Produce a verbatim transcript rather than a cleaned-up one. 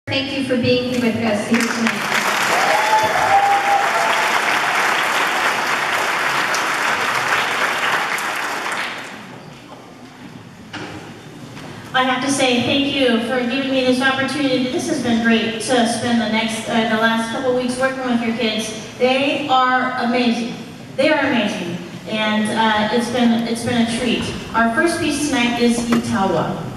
Thank you for being here with us here tonight. I have to say thank you for giving me this opportunity. This has been great to spend the next, uh, the last couple weeks working with your kids. They are amazing. They are amazing, and uh, it's been it's been a treat. Our first piece tonight is Itawa.